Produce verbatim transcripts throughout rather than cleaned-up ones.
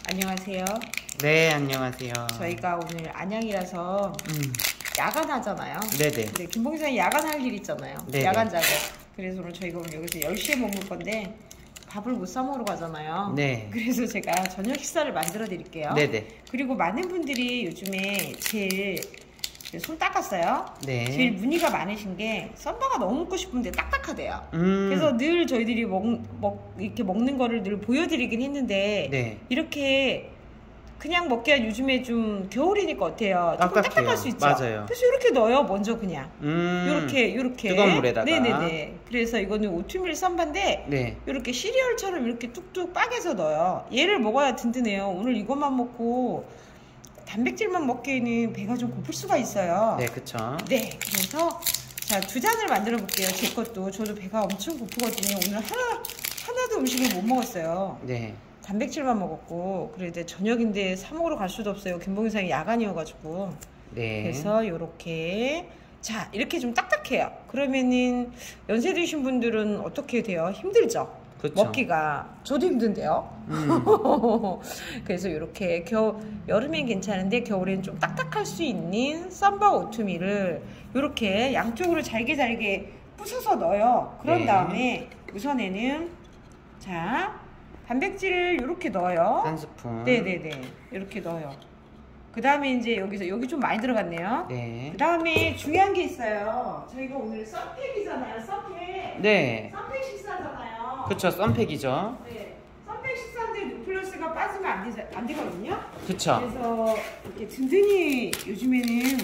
안녕하세요. 네, 안녕하세요. 저희가 오늘 안양이라서 음. 야간하잖아요. 네네. 근데 김봉기사님 야간할 일 있잖아요. 네네. 야간 작업. 그래서 오늘 저희가 오늘 여기서 열 시에 먹을 건데 밥을 못 사 먹으러 가잖아요. 네. 그래서 제가 저녁 식사를 만들어 드릴게요. 네네. 그리고 많은 분들이 요즘에 제일 손 닦았어요. 네. 제일 문의가 많으신 게 썬바가 너무 먹고 싶은데 딱딱하대요. 음. 그래서 늘 저희들이 먹, 먹, 이렇게 먹는 거를 늘 보여드리긴 했는데 네. 이렇게 그냥 먹기가 요즘에 좀 겨울이니까 어때요? 조금 딱딱해요. 딱딱할 수 있죠. 맞아요. 그래서 이렇게 넣어요. 먼저 그냥 음. 이렇게 이렇게 뜨거운 물에다가. 네네네. 그래서 이거는 오트밀 썬바인데 네. 이렇게 시리얼처럼 이렇게 뚝뚝 빠개서 넣어요. 얘를 먹어야 든든해요. 오늘 이것만 먹고 단백질만 먹기에는 배가 좀 고플 수가 있어요. 네, 그쵸. 네, 그래서 자, 두 잔을 만들어 볼게요. 제 것도. 저도 배가 엄청 고프거든요. 오늘 하나, 하나도 음식을 못 먹었어요. 네. 단백질만 먹었고, 그래도 저녁인데 사 먹으러 갈 수도 없어요. 김봉기상이 야간이어가지고. 네. 그래서 요렇게. 자, 이렇게 좀 딱딱해요. 그러면은 연세 드신 분들은 어떻게 돼요? 힘들죠? 그쵸. 먹기가. 저도 힘든데요. 음. 그래서 이렇게 겨우 여름엔 괜찮은데 겨울엔 좀 딱딱할 수 있는 썬바 오트밀을 이렇게 양쪽으로 잘게 잘게 부숴서 넣어요. 그런 네. 다음에 우선에는 자 단백질을 이렇게 넣어요. 한 스푼. 네네네 이렇게 넣어요. 그 다음에 이제 여기서 여기 좀 많이 들어갔네요. 네. 그 다음에 중요한 게 있어요. 저희가 오늘 썬팩이잖아요. 썬팩. 네. 썬팩 식사잖아요. 그쵸, 썬팩이죠. 네. 썬팩 식사인데 누클레스가 빠지면 안, 되, 안 되거든요. 그쵸. 그래서 이렇게 든든히 요즘에는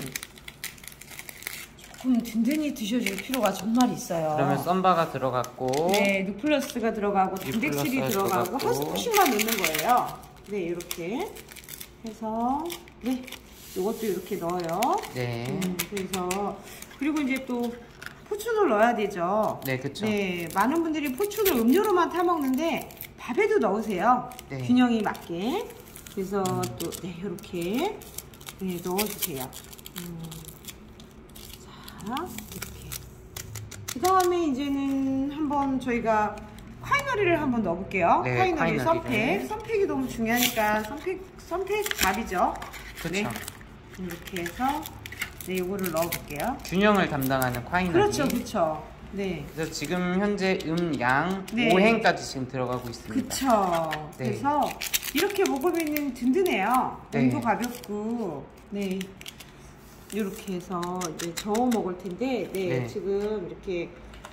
조금 든든히 드셔줄 필요가 정말 있어요. 그러면 썬바가 들어갔고. 네, 누클레스가 들어가고 단백질이 누클레스가 들어가고 들어갔고. 한 스푼씩만 넣는 거예요. 네, 이렇게 해서 네, 이것도 이렇게 넣어요. 네. 음, 그래서 그리고 이제 또 포춘을 넣어야 되죠. 네, 그쵸. 네, 많은 분들이 포춘을 음료로만 타 먹는데 밥에도 넣으세요. 네. 균형이 맞게. 그래서 또 네, 이렇게 네, 넣어주세요. 음, 자, 이렇게. 그 다음에 이제는 한번 저희가 콰이너리를 한번 넣어볼게요. 네, 콰이너리 콰이너리를. 선팩. 선팩이 너무 중요하니까 선팩, 선팩 밥이죠. 그쵸. 네, 이렇게 해서 네, 요거를 넣어볼게요. 균형을 담당하는 콰이너리. 그렇죠, 그렇죠. 네. 그래서 지금 현재 음, 양 네. 오 행까지 지금 들어가고 있습니다. 그쵸. 네. 그래서 이렇게 먹으면 든든해요. 네. 몸도 가볍고. 네. 이렇게 해서 이제 저어 먹을 텐데, 네. 네. 지금 이렇게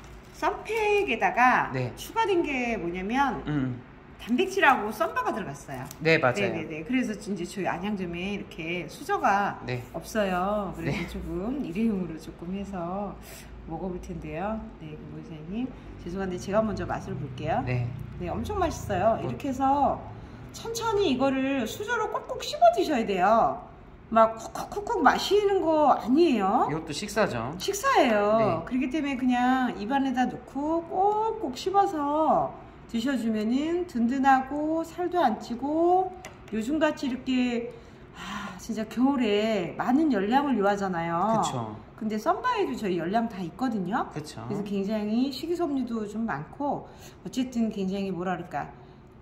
썬팩에다가 네. 추가된 게 뭐냐면 음. 단백질하고 썬바가 들어갔어요. 네, 맞아요. 네네네. 그래서 이제 저희 안양점에 이렇게 수저가 네. 없어요. 그래서 네. 조금 일회용으로 조금 해서 먹어볼 텐데요. 네, 김보사님 죄송한데 제가 먼저 맛을 볼게요. 네. 네, 엄청 맛있어요. 뭐. 이렇게 해서 천천히 이거를 수저로 꼭꼭 씹어 드셔야 돼요. 막 쿡쿡쿡쿡 마시는 거 아니에요. 이것도 식사죠. 식사예요. 네. 그렇기 때문에 그냥 입안에다 넣고 꼭꼭 씹어서 드셔주면은 든든하고 살도 안 찌고 요즘같이 이렇게 아 진짜 겨울에 많은 열량을 요하잖아요. 그쵸. 근데 썬바에도 저희 열량 다 있거든요. 그쵸. 그래서 굉장히 식이섬유도 좀 많고 어쨌든 굉장히 뭐라 그럴까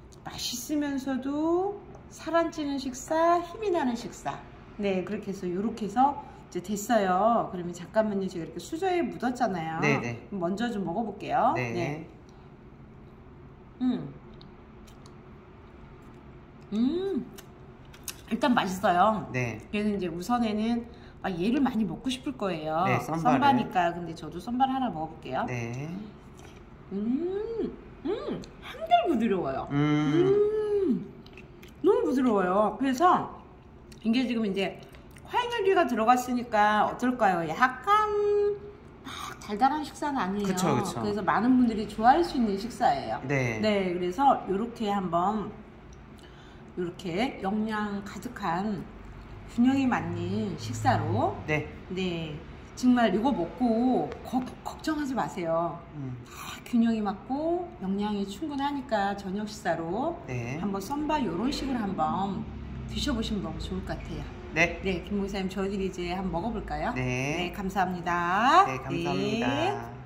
맛있으면서도 살 안 찌는 식사, 힘이 나는 식사. 네, 그렇게 해서 요렇게 해서 이제 됐어요. 그러면 잠깐만요. 제가 이렇게 수저에 묻었잖아요. 네네. 먼저 좀 먹어볼게요. 네. 네. 음. 음. 일단 맛있어요. 네. 그래서 이제 우선에는 아, 얘를 많이 먹고 싶을 거예요. 네, 썬바를. 썬바니까. 근데 저도 썬바를 하나 먹어볼게요. 네. 음. 음. 한결 부드러워요. 음. 음. 너무 부드러워요. 그래서 이게 지금 이제 화이너리가 들어갔으니까 어떨까요? 약간 막 달달한 식사는 아니에요. 그쵸, 그쵸. 그래서 많은 분들이 좋아할 수 있는 식사예요. 네. 네, 그래서 이렇게 한번 이렇게 영양 가득한 균형이 맞는 식사로 네. 네, 정말 이거 먹고 거, 걱정하지 마세요. 음. 다 균형이 맞고 영양이 충분하니까 저녁 식사로 네. 한번 썬바 이런 식으로 한번 드셔보시면 너무 좋을 것 같아요. 네. 네, 김 목사님 저희들이 이제 한번 먹어볼까요? 네. 네, 감사합니다. 네, 감사합니다. 네.